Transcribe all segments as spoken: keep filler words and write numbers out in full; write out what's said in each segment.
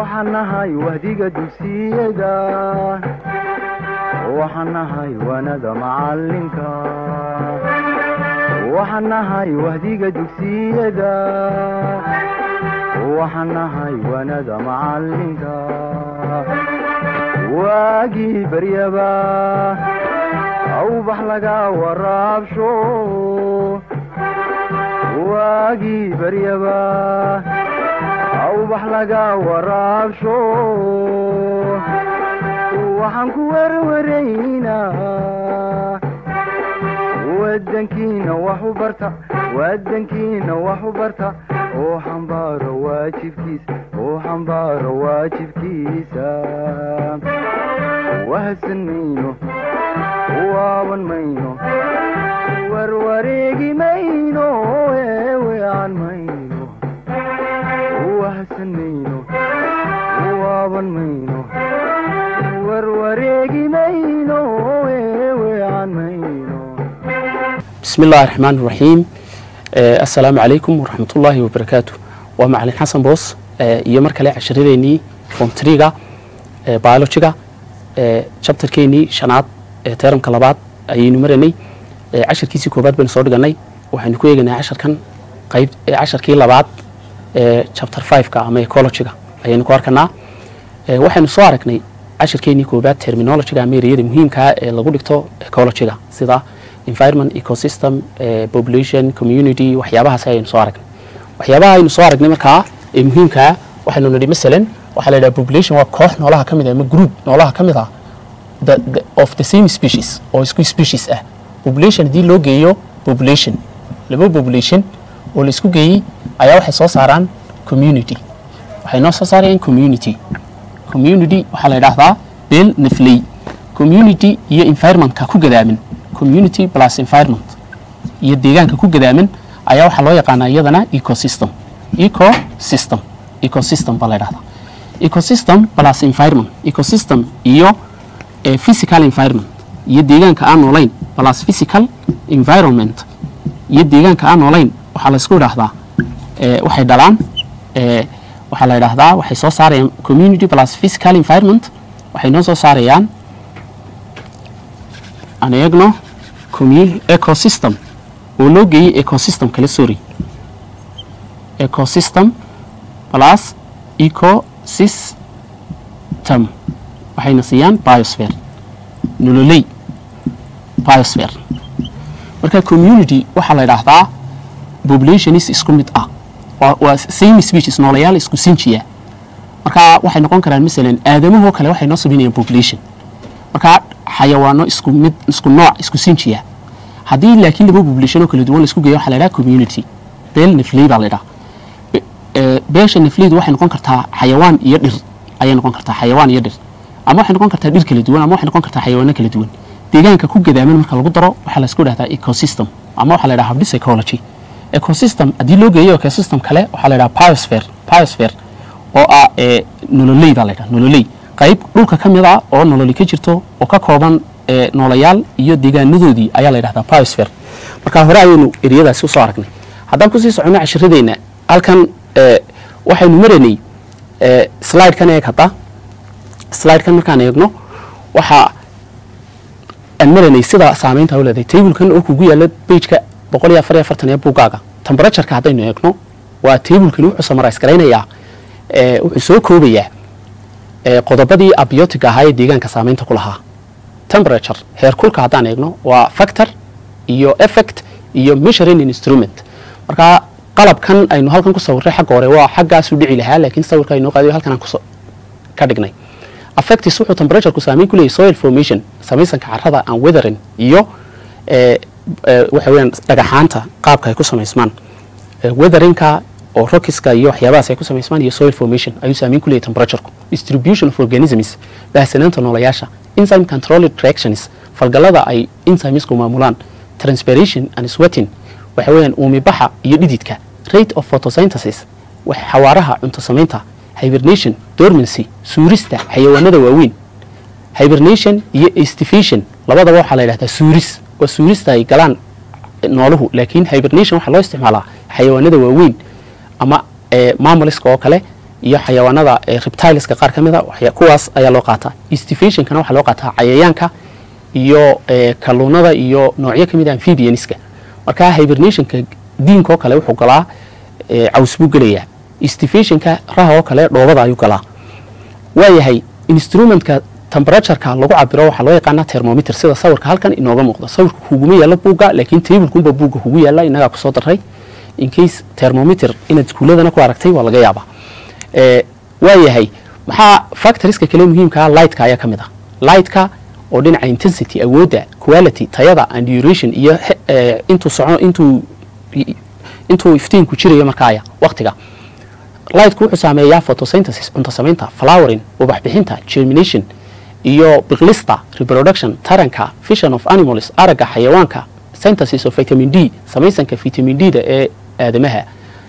وحنهاي وهديك دوسيدا وحنهاي وانا معلمك وحنهاي وهديك دوسيدا وحنهاي وانا معلمك واجي بريبا او بحلقا ورابشو واجي بريبا او بحلقا ورابشو وحنكو ورورينا ودنكينا وحبرتا ودنكينا وحبرتا وحنبار واجب كيس وحنبار واجب كيسا وهسن مينو وابن مينو وروريقي مينو ويعن مينو وهسن مينو وابن مينو وروريقي مينو ويعن مينو. بسم الله الرحمن الرحيم. آه السلام عليكم ورحمة الله وبركاته. ومعلن حسن بوس آه يومر كلا عشريني فونتريغا آه بيولوجيغا آه شابتر كيني شنات آه تيرم كلابات أي نمرني آه عشر كيسي كوبات بين صور جناي وحنكوي جنا عشر كان قيب آه عشر كيل لبعض آه شابتر فايف كا أما إيكولوجيغا أي نكوار كنا آه وحن صاركني عشر كيني كوبات تيرمينولوجيغا ميريد مهم كا لقولكتو إيكولوجيغا سيدا environment ecosystem uh, population community waxyaabahaas ayaynu soo aragnay waxyaabaha aynu soo aragnay markaa ee muhiimka ah waxaynu nidhi masalan waxa la yiraahdaa population waa koox noolaha ka mid ah ama group noolaha ka mid ah the, the, of the same species oo isku species ah population hadii loo geeyo population laba population oo la isku geeyay ayaa waxay soo saaraan community waxay noo soo saarayaan community community waxa la yiraahdaa beel nafley community iyo environment ka ku gadaamin community plus environment iyo deegaanka ku gadaaman ayaa waxa loo yaqaanaa iyadana ecosystem ecosystem ecosystem baa la yiraahdaa ecosystem plus environment ecosystem iyo eh, physical environment iyo deegaanka aan noolayn plus physical environment iyo deegaanka aan noolayn waxa la isku yiraahdaa eh, waxay dhalaan eh, waxa la yiraahdaa waxay soo saarayaan community plus physical environment waxay noo soo saarayaan anayagno ecosystem oo loo geeyay ecosystem kale sorry ecosystem plus ecosystem waxayna siiyaan biosphere nololey biosphere marka community waxa la yiraahdaa population is isku mid ah waa same species noolayaal isku sinjiya marka waxay noqon karaan misalan aadamaha kale waxay noo sameeyaan population marka xayawaano isku mid isku nooc isku sinjiya hadii laakiin laba population oo kala duwan la isku geeyo waxa la yiraahdaa community beel nafley baa la yiraahdaa ee beesha nafleydu waxay noqon kartaa xayawaan iyo dhir ayay noqon kartaa xayawaan iyo dhir ama waxay noqon kartaa dhir kala duwan ama waxay noqon kartaa xayawaano kala duwan deegaanka ku gadaaman marka lagu daro waxa la isku yiraahdaa ecosystem ama waxa la yiraahdaa habdhis ecology ecosystem hadii loo geeyo ecosystem kale waxa la yiraahdaa biosphere biosphere oo ah ee nololey baa la yiraahdaa nololey qayb dhulka kamid ah oo nolol ka jirto oo ka kooban ee noolayaal iyo deegaanadoodii ayaa la yiraahdaa biosphere marka hore ayaynu eriyadaas u soo aragnay haddaan ku sii socono cashiradeena halkan ee waxaynu mareynay ee slide kan ee hadda slide kan markaan eegno waxa aan mareynay sida saameynta u leedahay table kan oo kugu yaala page-ka boqol iyo afar iyo afartan ee buugaaga temperature-ka haddaynu eegno waa table kan wuxuu summarize gareynayaa ee wuxuu soo koobayaa ee qodobadii abiotic ahaa ee deegaanka saameynta ku lahaa temperature heerkulka haddaan eegno waa factor iyo effect iyo measuring instrument marka qalabkan aynu halkan ku sawirray xagga hore waa xaggaas u dhici lahaa laakiin sawirka aynu qaadayo halkan aan ku ka dhignay affects wuxuu temperature ku saameyn ku leeyahay soil formation samaysanka carrada aan weathering iyo ee waxa weeyaan dhagaxaanta qaabka ay ku samaysmaan weatheringka oo rockiska iyo waxyaabahaas ay ku samaysmaan iyo soil formation ayuu saameyn ku leeyahay temperature-ku distribution of organisms baahsanaanta noolayaasha enzyme controlled reactions falgalada ay enzymes ku maamulaan transpiration and sweating waxa weeyaan uumibaxa iyo dhididka rate of photosynthesis wax xawaaraha cunto samaynta hibernation dormancy suurista xayawaanada waaweyn hibernation iyo estivation labadaba waxa la yiraahdaa suuris oo suurista ay galaan nooluhu laakiin hibernation waxa loo isticmaalaa xayawaanada waaweyn ama mammals oo kale iyo xayawaanada reptileska qaar ka mid ah kuwaas ayaa loo qaataa. Estivationkana waxaa loo qaataa cayayaanka iyo kalluunada iyo noocyo ka mid ah amphibianska. marka hibernationka diinka oo kale wuxuu galaa caws buu galayaa. Estivationka raha oo kale dhoobada ayuu galaa. waayahay instrumentka temperatureka lagu cabiro waxa loo yaqaan thermometer sida sawirka halkan inooga muuqdo. sawirku kugu yaala buuga laakiin table-kunba buuga kugu yaala inaga ku soo daray in case thermometer inaad iskuuladana ku aragtay waa laga yaabaa. ee waayahay maxaa factorieska kale muhiimka ah light-ka ayaa kamid ah. light-ka oo dhinaca intensity awoodda quality tayada and duration iyo intuu socono intuu intuu iftiinku jirayo markaa waqtiga. light-ku wuxuu saameeyaa photosynthesis cunto samaynta flowering ubax bixinta germination iyo biqlista reproduction taranka fission of animals araga xayawaanka synthesis of vitamin D samaysanka vitamin D da ee aadamaha.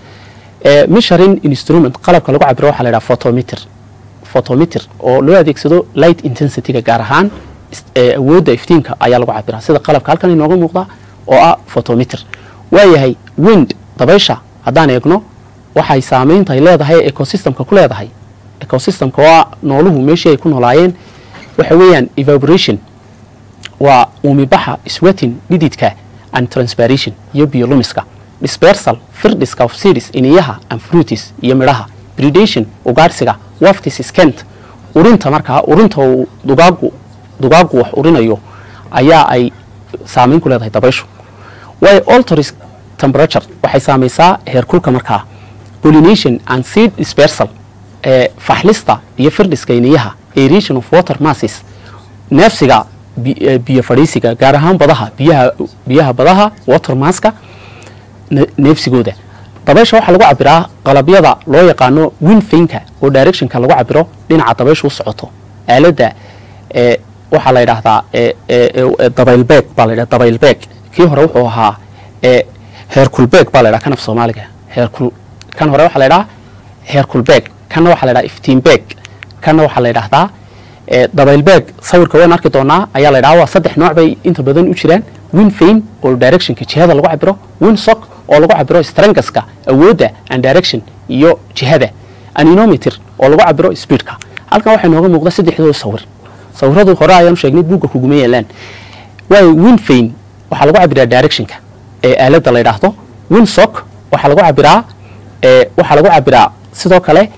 ee measuring instrument qalabka lagu cabiro waxa la yiraahdaa photometer. photometer oo loo adeegsado light intensity-ga gaar ahaan awoodda iftiinka ayaa lagu cabiraa sida qalabka halkan inooga muuqda oo ah photometer. waayahay wind dabaysha haddaan eegno waxay saameynta ay leedahay ecosystemka ku leedahay. ecosystemka waa nooluhu meeshii ay ku noolaayeen waxa weeyaan evaporation waa uumibaxa sweating dhididka and transpiration iyo biolumiska. dispersal firdiska of seeds iniyaha and fruits iyo midhaha. predation ugaarsiga waftis skent urinta markaa urinta uu dugaagu dugaagu wax urinayo ayaa ay saameyn ku leedahay dabayshu. way alters temperature waxay saameysaa heerkulka markaa. pollination and seed dispersal ee faxlista iyo firdiska iniyaha. aeration of water masses neefsiga biyo fadhiisiga gaar ahaan badaha biyaha biyaha badaha water masska neefsigooda. dabaysha waxaa lagu cabiraa qalabyada loo yaqaano wind vane-ka oo directionka lagu cabiro dhinaca dabayshu u socoto. aaladda ee waxaa la yidhaahdaa dabaylbeeg baa la yidhahdaa dabaylbeeg. kii hore wuxuu ahaa heerkulbeeg baa la yidhaha kan af soomaaliga. heerkul kan hore waxaa la yidhahaa heerkulbeeg kanna waxaa la yidhaha iftiinbeeg kanna waxaa la yidhaahdaa dabaylbeeg. sawirka waan arki doonaa ayaa la yidhaha waa saddex nooc bay inta badan u jiraan. wind vane oo directionka jihada lagu cabiro. wind sock oo lagu cabiro strengthska awoodda and direction iyo jihada. anemometer oo lagu cabiro speedka. halkan waxaa nooga muuqda saddexdooda sawir. sawiradu hore ayaan sheegnay buugga kuguma yeelaan. waayo wind vane waxaa lagu cabiraa directionka ee aaladda la yidhaahdo. wind sock waxaa lagu cabiraa ee waxaa lagu cabiraa sidoo kale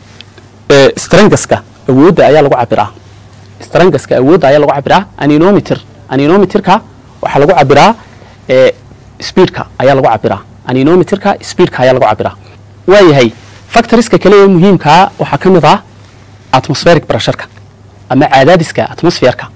ee strengthska awoodda ayaa lagu cabiraa. strengthska awoodda ayaa lagu cabiraa. anemometer anemometerka waxaa lagu cabiraa ee speedka ayaa lagu cabiraa. anemometerka speedka ayaa lagu cabiraa. waayahay factorieska kale ee muhiimka waxaa ka mid ah atmospheric pressure-ka ama cadaadiska atmosphere-ka.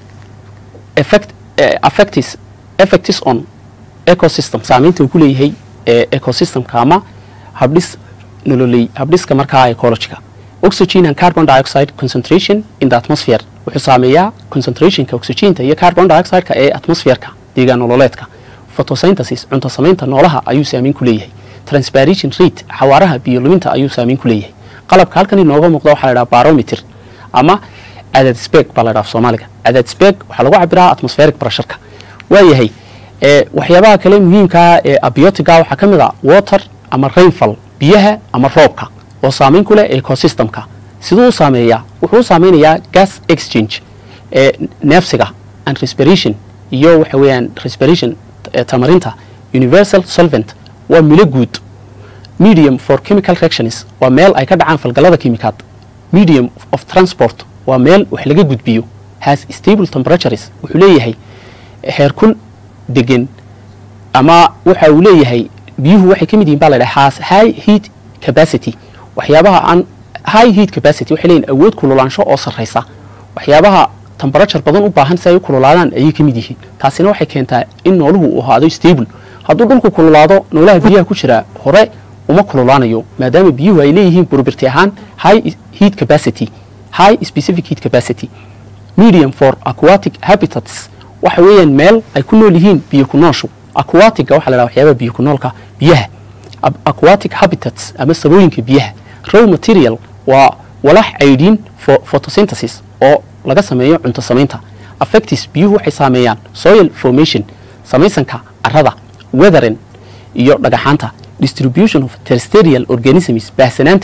effect affects effects on ecosystem saameynta uu ku leeyahay ee ecosystemka ama habdhis nololey habdhiska markaa ecology-ga. oxygen and carbon dioxide concentration in the atmosphere wuxuu saameeyaa concentrationka oxygenta iyo carbon dioxide-ka ee atmosphere-ka deegaan nololeedka. photosynthesis cunto samaynta noolaha ayuu saameyn ku leeyahay. transpiration rate xawaaraha biyo luminta ayuu saameyn ku leeyahay. qalabka halkan inooga muuqda waxaa la yidhaha barometer ama cadaadisbeeg baa la yidhaha soomaaliga. cadaadisbeeg waxaa lagu cabiraa atmospheric pressure-ka. waayahay ee waxyaabaha kale muhiimka ee abiotic-ga waxaa ka mid ah water ama rainfall biyaha ama roobka oo saameyn ku leh ecosystemka. siduu u saameeyaa wuxuu u saameynayaa gas exchange ee neefsiga and respiration iyo waxa weeyaan respiration tamarinta. universal solvent waa milo guud. medium for chemical reactions waa meel ay ka dhacaan falgalada kiimikaad. medium of transport waa meel wax laga gudbiyo. has stable temperatures wuxuu leeyahay heerkul degan ama waxa uu leeyahay biyuhu waxay ka mid yihiin baa la yidhaha has high heat capacity. waxyaabaha aan high heat capacity waxay leeyihiin awood kululaansho oo sarreysa. waxyaabaha temperature badan u baahan si ay u kululaadaan ayay ka mid yihiin. taasina waxay keentaa in nooluhu uu ahaado stable. hadduu dhulku kululaado noolaha biyaha ku jira hore uma kululaanayo maadaama biyuhu ay leeyihiin burbirti ahaan high heat capacity high specific heat capacity. medium for aquatic habitats waxa weeyaan meel ay ku nool yihiin biyo ku nooshu. aquatic-ga waxaa la yidhaha waxyaabaha biyo ku noolka biyaha. aquatic habitats ama sabooyinka biyaha. raw material waa walax aydin for photosynthesis oo laga sameeyo cunto samaynta. affects biyuhu waxay saameeyaan soil formation samaysanka carrada weathering iyo dhagaxaanta. distribution of terrestrial organisms baahsanaanta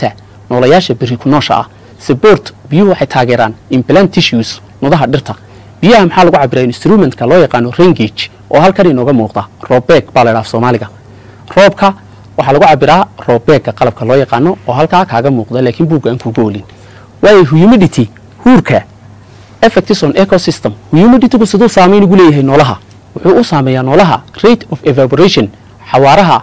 noolayaasha berri ku noosha ah. Support biyuhu waxay taageeraan in plant tissues nodaha dhirta. biyaha maxaa lagu cabiraa instrumentka loo yaqaano rain gauge oo halkan inooga muuqda roobbeeg baa la yidhaha Soomaaliga. roobka waxaa lagu cabiraa roobbeegga qalabka loo yaqaano oo halkaa kaaga muuqda laakiin buugga aan ku goolin. waayo humidity huurka effects on ecosystem. humidity-gu siduu saameyn ugu leeyahay noolaha wuxuu u saameeyaa noolaha rate of evaporation xawaaraha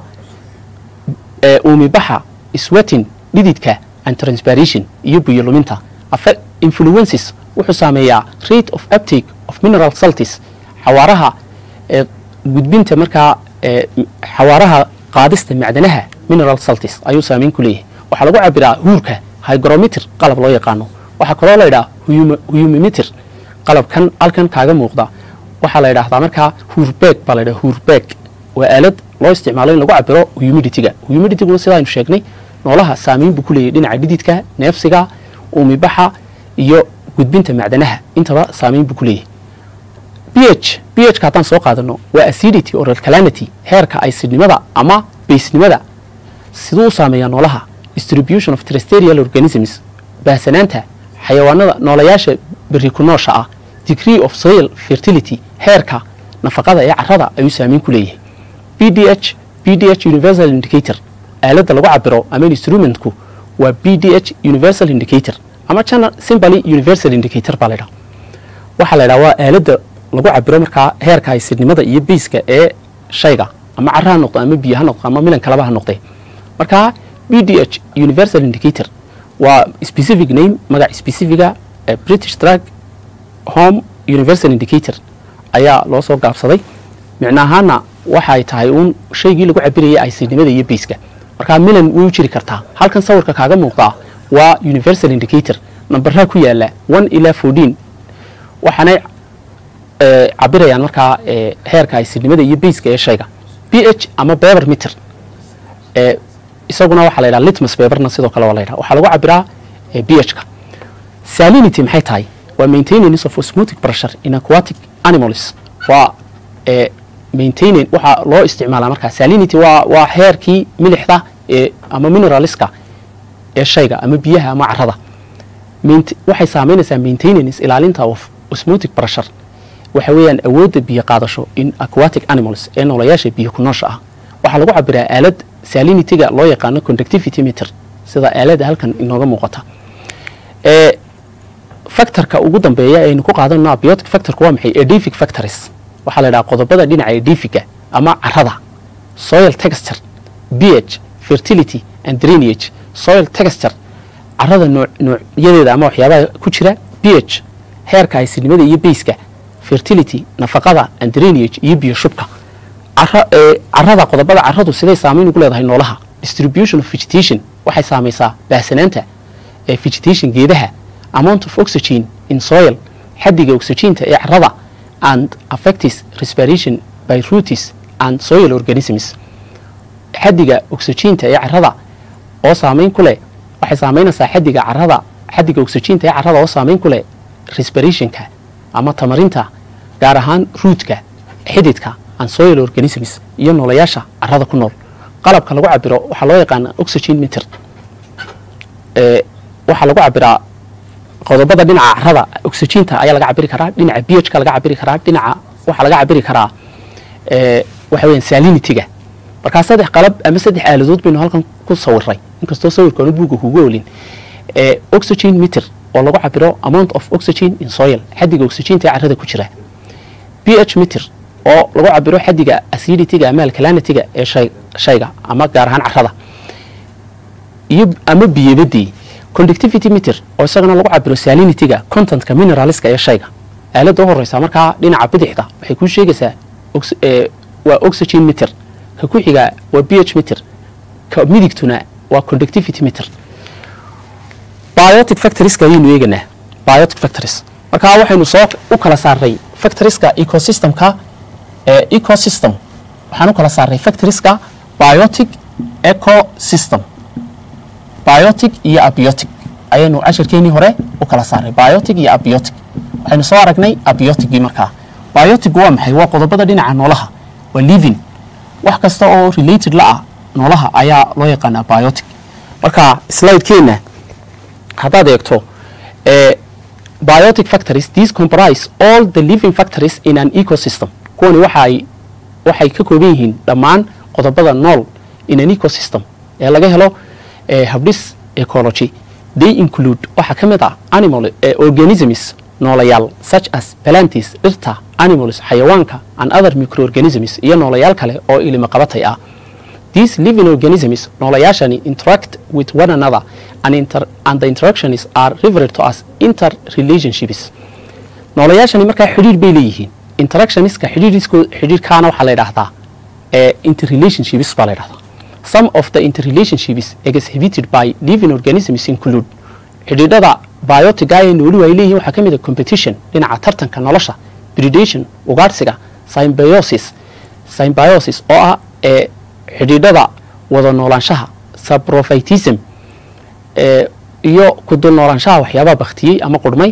ee uumibaxa sweating dhididka and transpiration iyo biyo luminta. influences wuxuu saameeyaa rate of uptake of mineral salts xawaaraha ee gudbinta markaa ee xawaaraha qaadista macdanaha mineral salts ayuu saameyn ku leeyahay. waxaa lagu cabiraa huurka hygrometer qalab loo yaqaano. waxaa kaloo la yidhaha humidimeter qalabkan halkan kaaga muuqda waxaa la yidhaahdaa markaa huurbeeg baa la yidhaha huurbeeg waa aalad loo isticmaalo in lagu cabiro humidity-ga. humidity-guna sida aynu sheegnay noolaha saameyn buu ku leeyahay dhinaca dhididka neefsiga uumibaxa iyo gudbinta macdanaha intaba saameyn buu ku leeyahay. pH pH-ka haddaan soo qaadano waa acidity or alkalinity heerka acidnimada ama basenimada siduu u saameeyaa noolaha. distribution of terrestrial organisms baahsanaanta xayawaanada noolayaasha berri ku noosha ah. degree of soil fertility heerka nafaqada ee carrada ayuu saameyn ku leeyahay. pDH pDH universal indicator aaladda lagu cabiro ama instrumentku waa pDH universal indicator ama channel simply universal indicator baa la yidhaha. waxaa la yidhaha waa aaladda lagu cabiro markaa heerka acidnimada iyo basiska ee shayga ama carra ha noqdo ama biyo ha noqdo ama milan kalaba ha noqdee. markaa pDH universal indicator waa specific name magac specifiga ee British Drug Home Universal Indicator ayaa loo soo gaabsaday. micnahaana waxay tahay uun shaygii lagu cabirayay acidnimada iyo basiska. markaa milan way u jiri kartaa. halkan sawirka kaaga muuqda waa universal indicator numberha ku yaala one ilaa fourteen waxaanay cabirayaan markaa heerka acidnimada iyo basiska ee shayga. pH ama beber meter ee isaguna waxaa la yidhaha litmus paperna sidoo kale waa la yidhaha. waxaa lagu cabiraa pH-ka. salinity maxay tahay waa maintenance of osmotic pressure in aquatic animals. waa maintaining waxaa loo isticmaalaa markaa salinity waa waa heerkii milixda ee ama mineralska ee shayga ama biyaha ama carrada. waxay saameynaysaa maintenance ilaalinta of osmotic pressure waxa weeyaan awoodda biyo qaadasho in aquatic animals ee noolayaasha biyo ku noosha ah. waxaa lagu cabiraa aalad salinityga loo yaqaano conductivity meter sida aaladda halkan inooga muuqata. ee factorka ugu dambeeya ee aynu ku qaadanno abiotic factorku waa maxay? edific factors waxaa la yidhaha qodobada dhinaca edifiga ama carrada soil texture pH fertility and drainage. soil texture carrada noocyadeeda ama waxyaabaha ku jira. pH heerka acidnimada iyo basiska. fertility nafaqada and drainage iyo biyo shubka. carrada qodobada carradu siday saameyn ugu leedahay noolaha. distribution of vegetation waxay saameysaa baahsanaanta ee vegetation geedaha. amount of oxygen in soil xaddiga oxygeenta ee carrada and affects respiration by roots and soil organisms. xaddiga oxygeenta ee carrada oo saameyn ku leh waxay saameynaysaa xaddiga carrada xaddiga oxygeenta ee carrada oo saameyn ku leh respirationka ama tamarinta gaar ahaan rootka xididka and soil organisms iyo noolayaasha carrada ku nool. qalabka lagu cabiro waxaa loo yaqaana oxygen meter. ee waxaa lagu cabiraa qodobada dhinaca carrada oxygeenta ayaa laga cabiri karaa. dhinaca pH-ka laga cabiri karaa. dhinaca waxaa laga cabiri karaa ee waxa weeyaan salinityga. markaa saddex qalab ama saddex aaladood baynu halkan ku sawiray inkastoo sawirkaanu buugga kugu oolin. ee oxygen meter oo lagu cabiro amount of oxygen in soil xaddiga oxygeenta ee carrada ku jira. pH meter oo lagu cabiro xaddiga acidityga ama alkalinityga ee shay shayga ama gaar ahaan carrada iyo ama biyabadii. conductivity meter oo isagana lagu cabiro salinityga contentka mineralska ee shayga. aaladda u horeysa markaa dhinaca bidixda waxay kuu sheegaysaa waa oxygen meter. ka ku xiga waa pH meter. ka midigtuna waa conductivity meter. biotic factorska ayaynu eeganaa. biotic factors markaa waxaynu soo u kala saaray factorska ecosystemka ee ecosystem waxaan u kala saaray factorska biotic ecosystem biotic iyo abiotic ayaynu casharkeenii hore u kala saaray. biotic iyo abiotic waxaynu soo aragnay abioticgii. markaa biotic waa maxay? waa qodobada dhinaca noolaha waa living wax kasta oo related la ah noolaha ayaa loo yaqaanaa biotic. marka slide-keena haddaad eegto eh, biotic factories these comprise all the living factories in an ecosystem kuwani waxay waxay ka kooban yihiin dhammaan qodobada nool in an ecosystem ee laga helo eh, habdhis ecology they include waxa ka mid ah animal eh, organisms noolayaal such as plants dhirta animals xayawaanka and other microorganisms iyo noolayaal kale oo ilma qabatay ah these living organisms noolayaashani interact with one another and, inter and the interactions are referred to as interrelationships noolayaashani markaa xidhiir bay leeyihiin interactionska xidhiirisko xidhiirkaana waxaa la yidhaahdaa eh, interrelationships baa la yidhahdaa some of the interrelationships exhibited by living organisms include xidhiidhada biotiga ee nooluhu ay leeyihiin waxaa ka mid ah competition dhinaca tartanka nolosha predation ugaadhsiga symbiosis symbiosis oo ah ee xidhiidhada wada noolaanshaha saprophytism ee iyo ku dul noolaanshaha waxyaabaha baktiyey ama qudhmay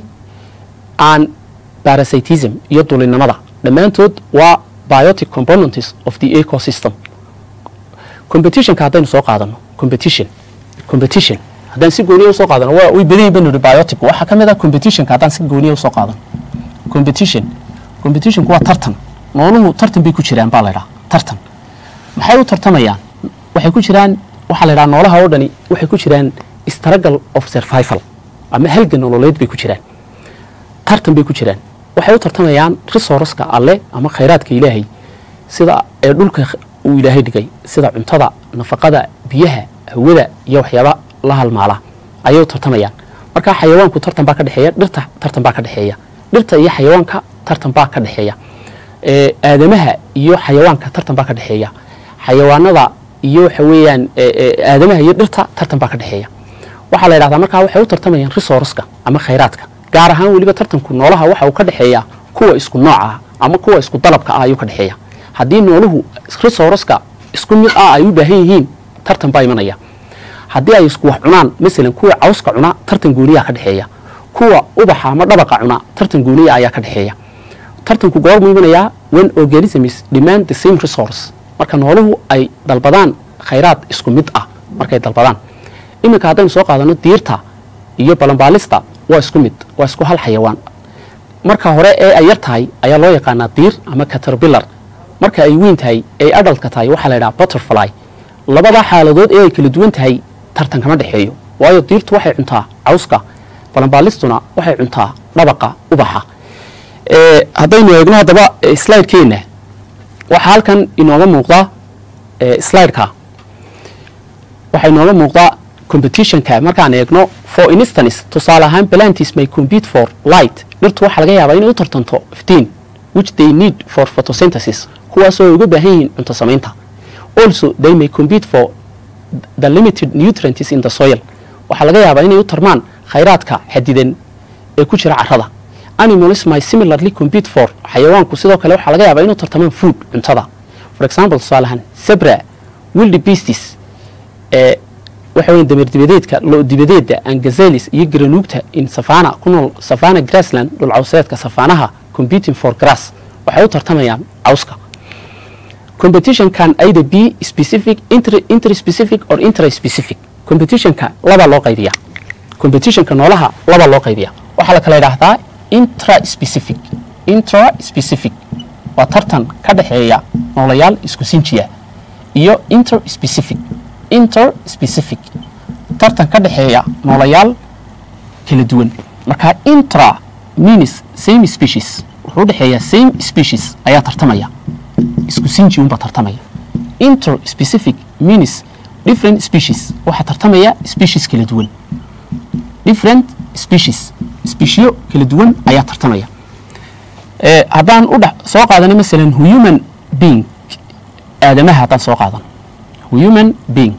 and parasitism iyo dulinimada dhammaantood waa biotic components of the ecosystem competitionka haddaynu soo qaadano competition competition haddaan si gooniya usoo qaadano waa way badan yihiin banu biotic waxaa ka mid ah competitionka haddaan si gooniya usoo qaadano competition competitionku waa tartan nooluhu tartan bay ku jiraan baa la yidhaha tartan maxay u tartamayaan waxay ku jiraan waxaa la yidhaha noolaha oo dhani waxay ku jiraan struggle of survival ama halgan nololeed bay ku jiraan tartan bay ku jiraan waxay u tartamayaan resourceska alle ama khayraadka ilaahay sida ee dhulka uu ilaahay dhigay sida cuntada nafaqada biyaha hawada iyo waxyaaba la halmaala ayay u tartamayaan marka xayawaanku tartan baa ka dhaxeeya dhirta tartan baa ka dhaxeeya dhirta iyo xayawaanka tartan baa ka dhaxeeya ee aadamaha iyo xayawaanka tartan baa ka dhaxeeya xayawaanada iyo waxa weeyaan aadamaha iyo dhirta tartan baa ka dhaxeeya waxa la yiraahdaa marka waxay u tartamayaan resourceska ama khayraadka gaar ahaan waliba tartanku noolaha waxa uu ka dhaxeeya kuwa isku nooc ah ama kuwa isku dalabka ah ayuu ka dhaxeeya haddii nooluhu resourceska isku mid ah ay u baahan yihiin tartan baa imanaya haddii ay isku wax cunaan misalan kuwa cawska cuna tartan gooniya ka dhaxeeya kuwa ubaxa ama dhabaqa cuna tartan gooniya ayaa ka dhaxeeya tartanku goorma imanaya when organisms demand the same resource marka nooluhu ay dalbadaan khayraad isku mid ah markay dalbadaan iminka haddaynu soo qaadano diirta iyo balanbaalista waa isku mid waa isku hal xayawaan marka hore ee ay yar tahay ayaa loo yaqaanaa diir ama caterpillar marka ay weyn tahay ee adaltka tahay waxaa la yidhaha butterfly labada xaaladood ee ay kala duwan tahay tartan kama dhexeeyo waayo diirtu waxay cuntaa cawska balanbaalistuna waxay cuntaa dhabaqa ubaxa ee haddaynu eegno haddaba slide-keena waxaa halkan inooga muuqda slide-ka waxaa inooga muuqda competitionka markaan eegno for instance tusaale ahaan plants may compete for light dhirtu waxaa laga yaabaa inay u tartanto iftiin which they need for photosynthesis kuwaasoo ay uga baahan yihiin cunto samaynta also they may compete for the limited nutrients in the soil waxaa laga yaabaa inay u tarmaan khayraadka xadidan ee ku jira carrada animals may similarly compete for xayawaanku sidoo kale waxaa laga yaabaa inuu tartamaan food cuntada for example tusaale ahaan zebra wildebeestes ee waxa weyn dameer dibadeedka loo dibadeedda and gazelles iyo granuugta in savana ku nool savana grassland dhul cawseedka savanaha competing for grass waxay u tartamayaan cawska competition can either be specific inter interspecific or intraspecific competitionka laba loo qaybiya competitionka noolaha laba loo qaybiya waxa la kala yiraahdaa intraspecific intraspecific waa tartan ka dhaxeeya noolayaal isku sinjiya iyo interspecific interspecific tartan ka dhaxeeya noolayaal kala duwan marka intra means same species wuxuu dhaxeeya same species ayaa tartamaya isku sinji unba tartamaya interspecific means different species waxa tartamaya species kala duwan different species species kala duwan ayaa tartamaya ee haddaan u soo qaadanay misalan human being aadamaha haddaan soo qaadan human being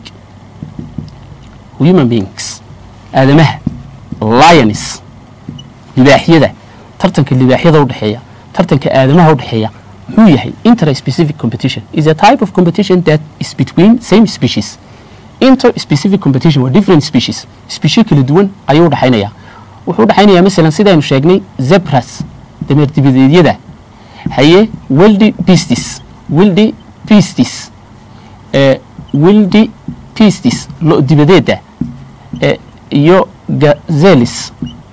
human beings aadamaha lions libaaxyada tartanka libaaxyada u dhaxeeya tartanka aadamaha u dhaxeeya muxuu yahay interspecific competition is a type of competition that is between same species interspecific competition waa different species species kala duwan ayuu dhaxaynaya wuxuu dhaxaynayaa misalan sidaynu sheegnay zebras dameer dibadeedyada haye wildebeestes wildebeestes ee wildebeestes lo dibadeeda ee iyo zelis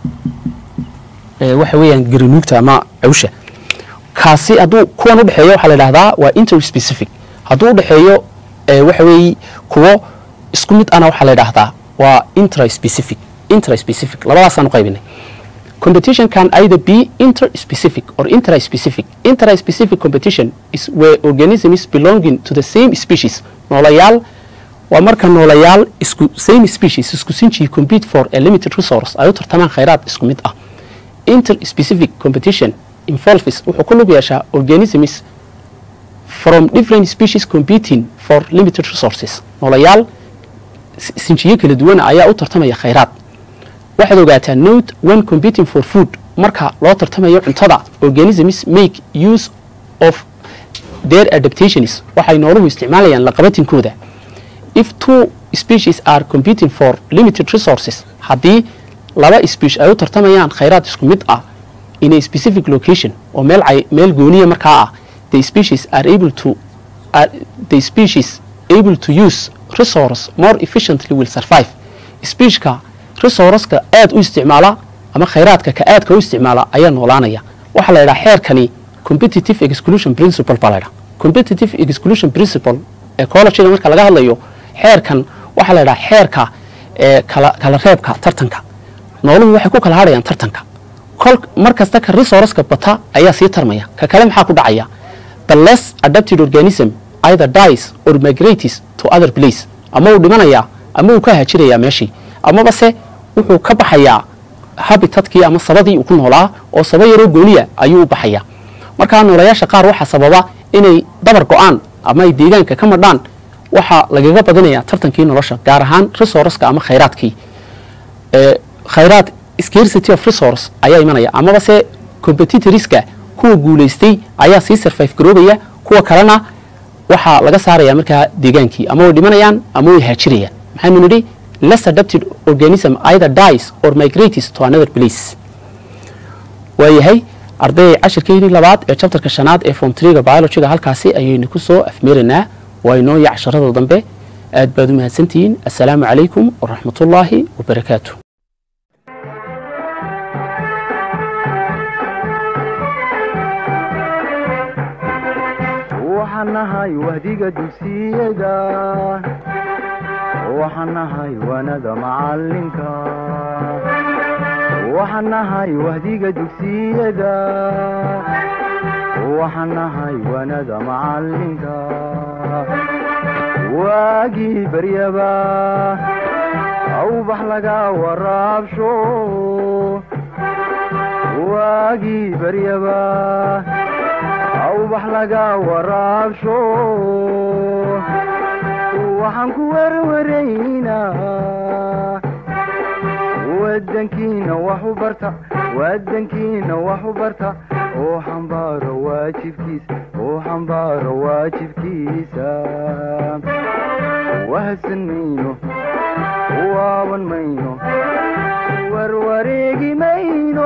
waxa weeyaan garinuugta ama cawsha kaasi hadduu kuwan u dhexeeyo waxaa la yidhahdaa waa interspecific hadduu u dhexeeyo waxa weeye kuwo isku mid ana waxaa la yidhahdaa waa intraspecific intraspecific labadaasaan u qaybinay competition can either be interspecific or intraspecific intraspecific competition is where organisms belonging to the same species noolayaal waa marka noolayaal isku same species isku sinji compete for a limited resource ay u tartamaan khayraad isku mid ah interspecific competition involves wuxuu ku lug yeeshaa organisms from different species competing for limited resources noolayaal sinjiyo kala duwan ayaa u tartamaya khayraad waxaad ogaataa note when competing for food marka loo tartamayo cuntada organisms make use of their adaptations waxay nooluhu isticmaalayaan laqabatinkooda if two species are competing for limited resources haddii laba species ay u tartamayaan khayraad isku mid ah in a specific location oo meel ay meel gooniya markaa ah the species are able to are the species able to use resource more efficiently will survive species-ka resource-ka aad u isticmaala ama khayraadka ka aadka u isticmaala ayaa noolaanaya waxa la yiraahdaa xeerkani competitive exclusion principle baa la yiraahdaa competitive exclusion principle ecology marka laga hadlayo xeerkan waxa la yiraahdaa xeerka ee kala kala reebka tartanka nooluhu waxay ku kala harayaan tartanka kol markasta ka resource-ka bata ayaa sii tarmaya ka kale maxaa ku dhacaya the less adapted organism either dies or migrates to other place ama uu dhimanaya ama uu ka haajiraya meeshii ama base wuxuu ka baxayaa habitatkii ama sabadii uu ku noolaa oo sabab yaro gooniya ayuu u baxaya marka noolayaasha qaar waxa sababa inay dabar go'aan ama ay deegaanka ka madhaan waxa lagaga badinaya tartankii nolosha gaar ahaan resource-ka ama khayraadkii ee khayraad scarcity of resource ayaa imanaya ama base competitors-ka kuwa guuleystay ayaa sii survive garoobaya kuwa kalena waxa laga saaraya markaa deegaankii ama way dhimanayaan ama way haajirayaan maxaynu nidhi less adapted organism either dies or migrates to another place waayahay arday cashirkeedii labaad ee chapterka shanaad ee form three-ga biology-ga halkaasi ayaynu ku soo afmeerinaa waa inoo iyo casharada dambe aad baad u mahadsantihiin assalaamu calaykum waraxmatullaahi wabarakaatu waxanahay wahdiga dugsiyada waxanahay wanada macalinka waxanahay wahdiga dugsiyada waxanahay wanada macalinka waagii baryaba awbax laga waraabsho waagii baryaba awbax laga waraabsho waxaan ku warwaraynaa wadankiina wax u barta wadankiina wax u barta oo xambaaro waajibkiisa oo xambaaro waajibkiisa wahsan mayno waaban mayno warwareegi mayno